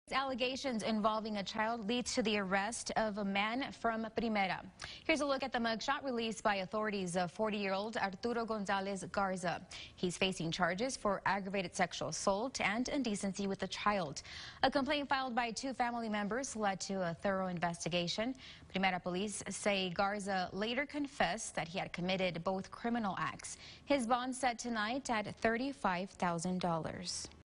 Allegations involving a child leads to the arrest of a man from Primera. Here's a look at the mugshot released by authorities of 40-year-old Arturo Gonzalez Garza. He's facing charges for aggravated sexual assault and indecency with a child. A complaint filed by two family members led to a thorough investigation. Primera police say Garza later confessed that he had committed both criminal acts. His bond set tonight at $35,000.